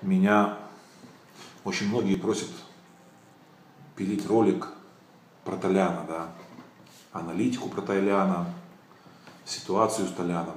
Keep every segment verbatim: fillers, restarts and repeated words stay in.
Меня очень многие просят пилить ролик про Толяна, да, аналитику про Толяна, ситуацию с Толяном.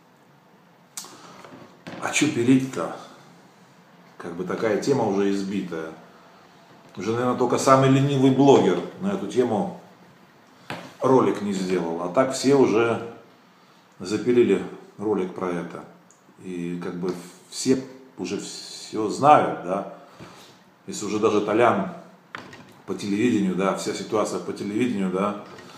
А что пилить-то? Как бы такая тема уже избитая. Уже, наверное, только самый ленивый блогер на эту тему ролик не сделал. А так все уже запилили ролик про это. И как бы все уже все знают, да. Если уже даже Толян по телевидению, да, вся ситуация по телевидению, да,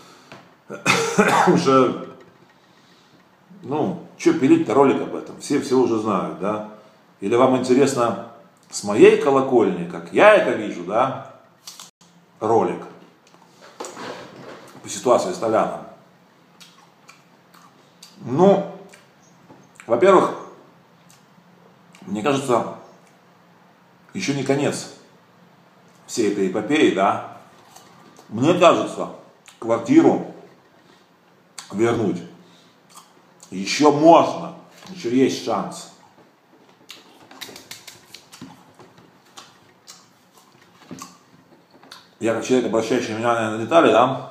уже, ну, что пилить-то ролик об этом? Все все уже знают, да. Или вам интересно с моей колокольни, как я это вижу, да, ролик по ситуации с Толяном? Ну, во-первых, мне кажется, еще не конец всей этой эпопеи, да. Мне кажется, квартиру вернуть еще можно, еще есть шанс. Я как человек, обращающий внимание на детали, да,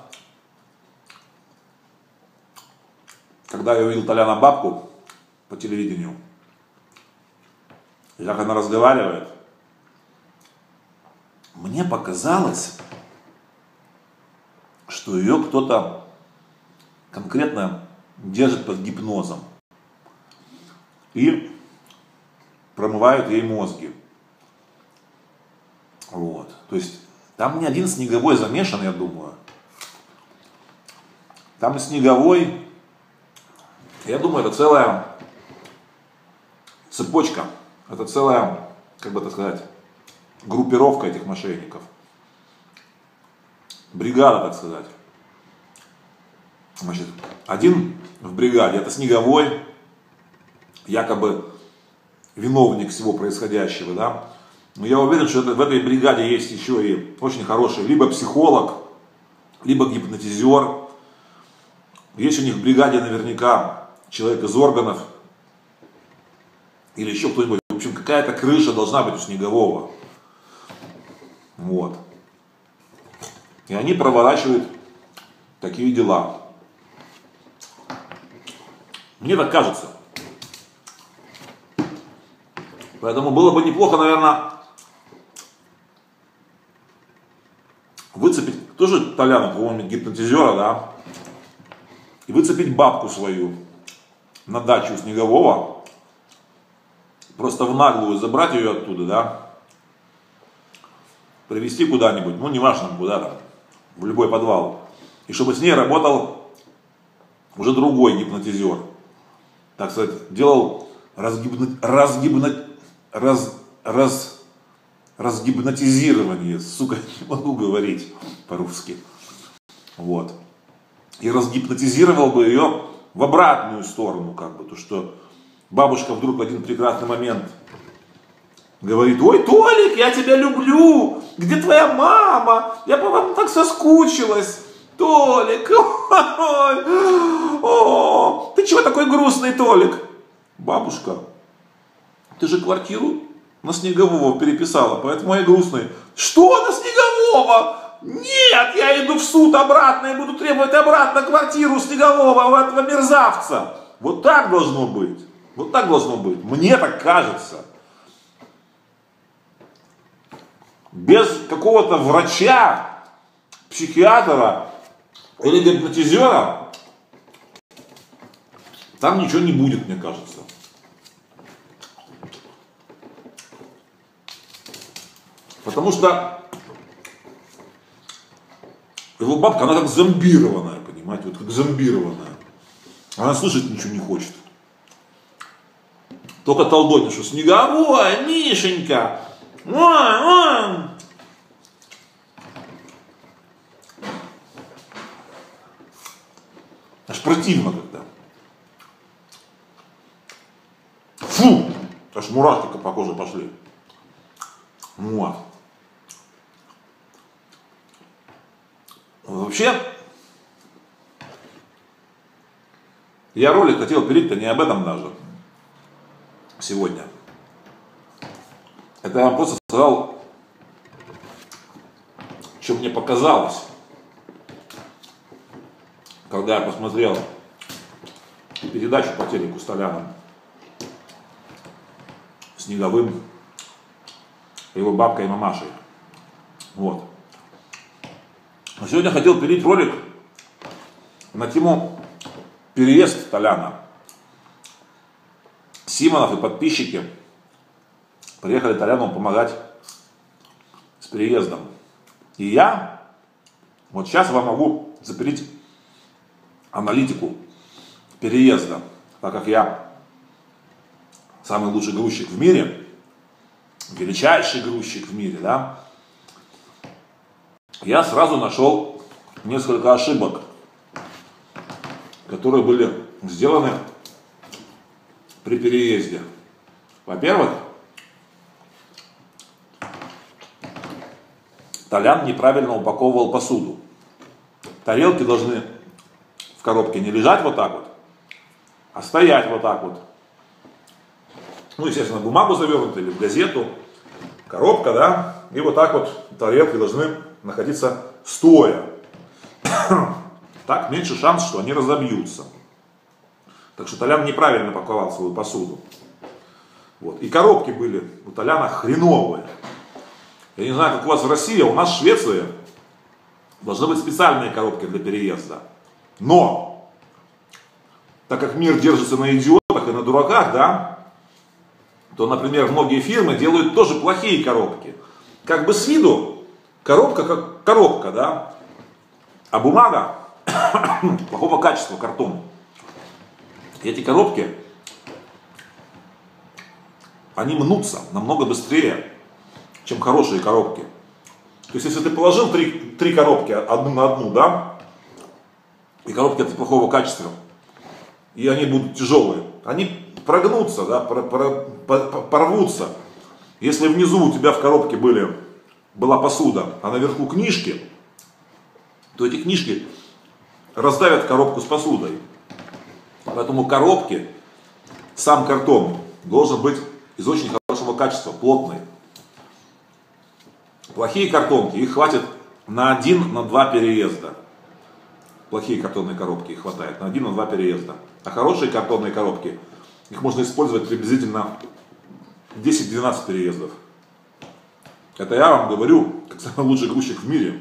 когда я увидел Толяна бабку по телевидению, и как она разговаривает, мне показалось, что ее кто-то конкретно держит под гипнозом и промывают ей мозги. Вот. То есть там не один Снеговой замешан, я думаю. Там Снеговой, я думаю, это целая цепочка, это целая, как бы так сказать, группировка этих мошенников. Бригада, так сказать. Значит, один в бригаде, это Снеговой, якобы виновник всего происходящего, да. Но я уверен, что это, в этой бригаде есть еще и очень хороший либо психолог, либо гипнотизер. Есть у них в бригаде наверняка человек из органов или еще кто-нибудь. В общем, какая-то крыша должна быть у Снегового. Вот. И они проворачивают такие дела. Мне так кажется. Поэтому было бы неплохо, наверное, выцепить тоже Толяна, какого-нибудь гипнотизера, да, и выцепить бабку свою на дачу у Снегового, просто в наглую забрать ее оттуда, да, привезти куда-нибудь, ну, неважно куда там, в любой подвал, и чтобы с ней работал уже другой гипнотизер, так сказать, делал разгибно, разгибно, раз, раз, разгипнотизирование, сука, не могу говорить по-русски, вот, и разгипнотизировал бы ее в обратную сторону, как бы, то, что бабушка вдруг в один прекрасный момент говорит: ой, Толик, я тебя люблю, где твоя мама, я по вам так соскучилась, Толик, ой, о, ты чего такой грустный, Толик? Бабушка, ты же квартиру на Снегового переписала, поэтому я грустный. Что на Снегового? Нет, я иду в суд обратно и буду требовать обратно квартиру Снегового, у этого мерзавца. Вот так должно быть. Вот так должно быть. Мне так кажется. Без какого-то врача, психиатра или гипнотизера там ничего не будет, мне кажется. Потому что его бабка, она как зомбированная, понимаете, вот как зомбированная. Она слышать ничего не хочет. Только толдонит, что Снеговой, Мишенька, ой, ой. Аж противно когда. Фу, аж мурашки по коже пошли. Вот. Вообще, я ролик хотел пилить-то не об этом даже сегодня. Это я вам просто сказал, что мне показалось, когда я посмотрел передачу по телеку с Толяном, Снеговым, его бабкой и мамашей. Вот. А сегодня хотел пилить ролик на тему переезд Толяна. Симонов и подписчики приехали Толяну помогать с переездом. И я вот сейчас вам могу запилить аналитику переезда, так как я самый лучший грузчик в мире, величайший грузчик в мире, да, я сразу нашел несколько ошибок, которые были сделаны при переезде. Во-первых, Толян неправильно упаковывал посуду. Тарелки должны в коробке не лежать вот так вот, а стоять вот так вот. Ну, естественно, бумагу завернутую или в газету, коробка, да, и вот так вот тарелки должны находиться стоя. Так меньше шанс, что они разобьются. Так что Толян неправильно паковал свою посуду. Вот. И коробки были у Толяна хреновые. Я не знаю, как у вас в России, а у нас в Швеции должны быть специальные коробки для переезда. Но, так как мир держится на идиотах и на дураках, да, то, например, многие фирмы делают тоже плохие коробки. Как бы с виду коробка как коробка, да, а бумага плохого качества, картон. И эти коробки, они мнутся намного быстрее, чем хорошие коробки. То есть, если ты положил три, три коробки одну на одну, да, и коробки это плохого качества, и они будут тяжелые, они прогнутся, да, пор, пор, пор, порвутся. Если внизу у тебя в коробке были, была посуда, а наверху книжки, то эти книжки раздавят коробку с посудой. Поэтому коробки, сам картон должен быть из очень хорошего качества, плотный. Плохие картонки, их хватит на один, на два переезда. Плохие картонные коробки их хватает на один, на два переезда. А хорошие картонные коробки, их можно использовать приблизительно десять-двенадцать переездов. Это я вам говорю, как самый лучший грузчик в мире.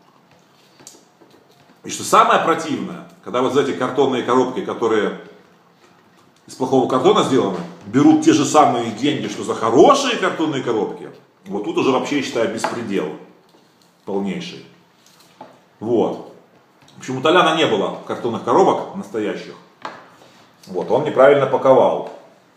И что самое противное, когда вот эти картонные коробки, которые из плохого картона сделаны, берут те же самые деньги, что за хорошие картонные коробки, вот тут уже вообще, я считаю, беспредел полнейший. Вот. В общем, у Толяна не было картонных коробок настоящих. Вот, он неправильно паковал.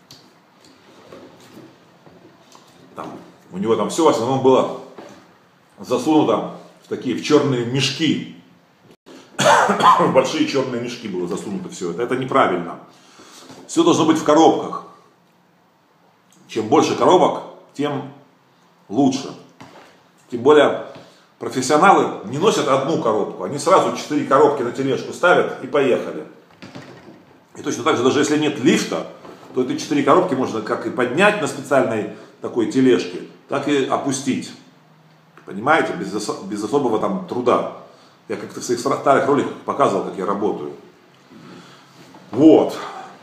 Там, у него там все в основном было засунуто в такие, в черные мешки. В большие черные мешки было засунуто все это. Это неправильно. Все должно быть в коробках. Чем больше коробок, тем лучше. Тем более профессионалы не носят одну коробку. Они сразу четыре коробки на тележку ставят и поехали. И точно так же, даже если нет лифта, то эти четыре коробки можно как и поднять на специальной такой тележке, так и опустить. Понимаете? Без, осо- без особого там труда. Я как-то в своих старых роликах показывал, как я работаю. Вот.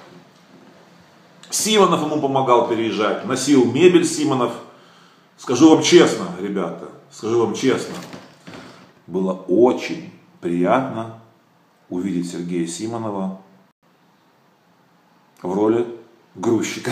Симонов ему помогал переезжать, носил мебель Симонов. Скажу вам честно, ребята, скажу вам честно, было очень приятно увидеть Сергея Симонова в роли грузчика.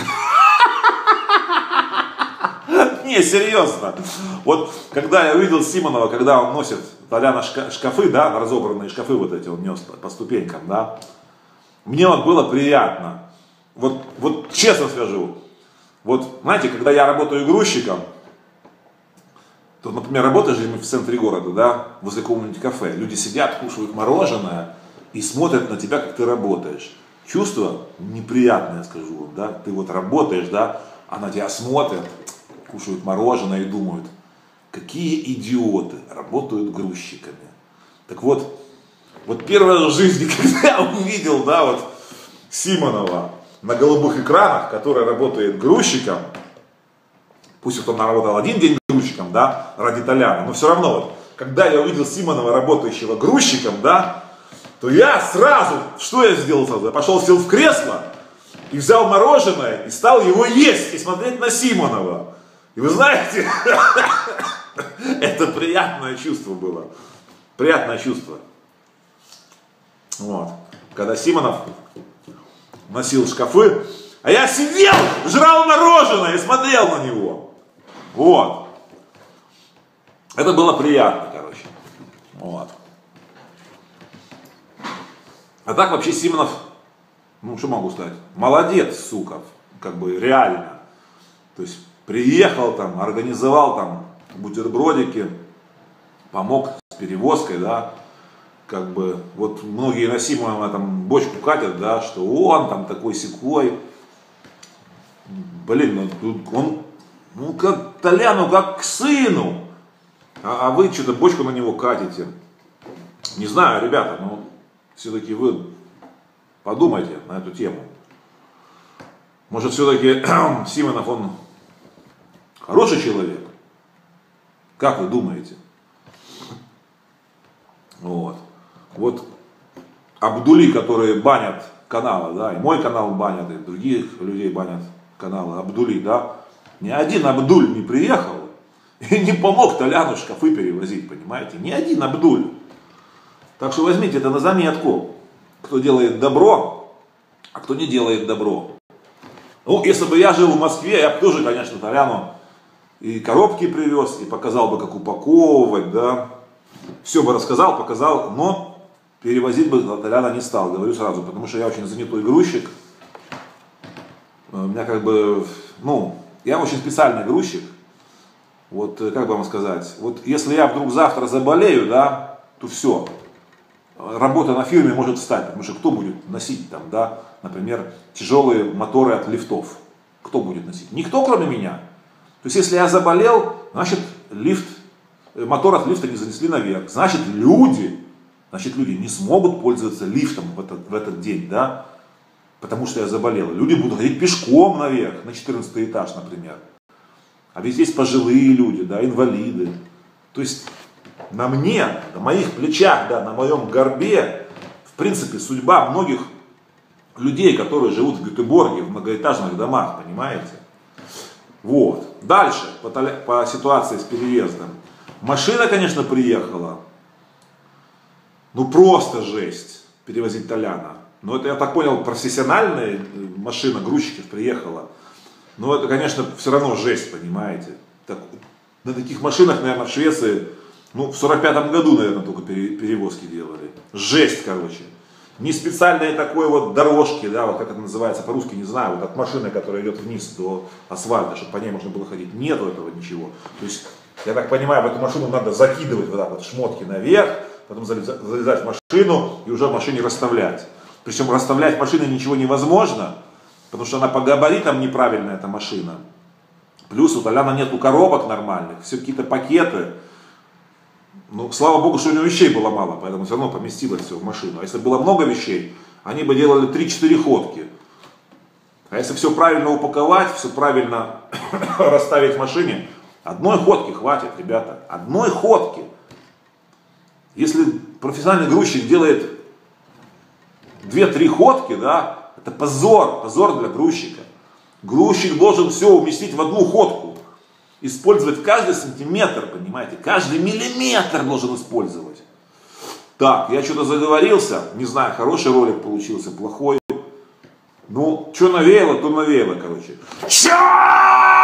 Не, серьезно. Вот когда я увидел Симонова, когда он носит Толяна шкафы, да, разобранные шкафы вот эти он нес по ступенькам, да, мне вот было приятно. Вот, вот честно скажу, вот знаете, когда я работаю грузчиком, то, например, работаешь в центре города, да, возле какого-нибудь кафе, люди сидят, кушают мороженое и смотрят на тебя, как ты работаешь. Чувство неприятное, скажу вам, да, ты вот работаешь, да, а на тебя смотрят, кушают мороженое и думают, какие идиоты работают грузчиками. Так вот, вот первый раз в жизни, когда я увидел, да, вот Симонова на голубых экранах, который работает грузчиком, Пусть вот он работал один день грузчиком, да, ради Толяна, но все равно, вот, когда я увидел Симонова, работающего грузчиком, да, то я сразу, что я сделал сразу? Я пошел, сел в кресло и взял мороженое и стал его есть и смотреть на Симонова. И вы знаете, это приятное чувство было. Приятное чувство. Вот. Когда Симонов носил шкафы, а я сидел, жрал мороженое и смотрел на него. Вот. Это было приятно, короче. Вот. А так вообще Симонов, ну что могу сказать, молодец, сука, как бы реально. То есть приехал там, организовал там бутербродики, помог с перевозкой, да. Как бы, вот многие на Симонова там бочку катят, да, что он там такой-сякой. Блин, ну, он, ну как Толяну, как к сыну. А, а вы что-то бочку на него катите. Не знаю, ребята, но все-таки вы подумайте на эту тему. Может, все-таки Симонов, он хороший человек? Как вы думаете? Вот. Вот Абдули, которые банят каналы, да, и мой канал банят, и других людей банят каналы, Абдули, да, ни один Абдуль не приехал и не помог Толяну шкафы перевозить, понимаете, ни один Абдуль. Так что возьмите это на заметку, кто делает добро, а кто не делает добро. Ну, если бы я жил в Москве, я бы тоже, конечно, Толяну и коробки привез, и показал бы, как упаковывать, да, все бы рассказал, показал, но перевозить бы Толяна не стал, говорю сразу, потому что я очень занятой грузчик. У меня как бы, ну, я очень специальный грузчик. Вот, как бы вам сказать, вот если я вдруг завтра заболею, да, то все. Работа на фирме может встать, потому что кто будет носить там, да, например, тяжелые моторы от лифтов? Кто будет носить? Никто, кроме меня. То есть, если я заболел, значит, лифт, мотор от лифта не занесли наверх. Значит, люди, значит, люди не смогут пользоваться лифтом в этот, в этот день, да, потому что я заболел. Люди будут ходить пешком наверх, на четырнадцатый этаж, например. А ведь есть пожилые люди, да, инвалиды. То есть, на мне, на моих плечах, да, на моем горбе, в принципе, судьба многих людей, которые живут в Гетеборге, в многоэтажных домах, понимаете? Вот. Дальше, по, по ситуации с переездом. Машина, конечно, приехала. Ну, просто жесть перевозить Толяна. Но это, я так понял, профессиональная машина грузчиков приехала. Но это, конечно, все равно жесть, понимаете? Так, на таких машинах, наверное, в Швеции, ну, в сорок пятом году, наверное, только перевозки делали. Жесть, короче. Не специальные такой вот дорожки, да, вот как это называется по-русски, не знаю, вот от машины, которая идет вниз до асфальта, чтобы по ней можно было ходить. Нету этого ничего. То есть, я так понимаю, в эту машину надо закидывать вот так вот шмотки наверх, потом залезать в машину и уже в машине расставлять. Причем расставлять в машине ничего невозможно, потому что она по габаритам неправильная, эта машина. Плюс у Толяна нету коробок нормальных, все какие-то пакеты. Ну, слава богу, что у него вещей было мало, поэтому все равно поместилось все в машину. А если было много вещей, они бы делали три-четыре ходки. А если все правильно упаковать, все правильно расставить в машине, одной ходки хватит, ребята. Одной ходки. Если профессиональный грузчик делает две-три ходки, да, это позор, позор для грузчика. Грузчик должен все уместить в одну ходку. Использовать каждый сантиметр, понимаете, каждый миллиметр должен использовать. Так, я что-то заговорился, не знаю, хороший ролик получился, плохой. Ну, что навеяло, то навеяло, короче. Чё?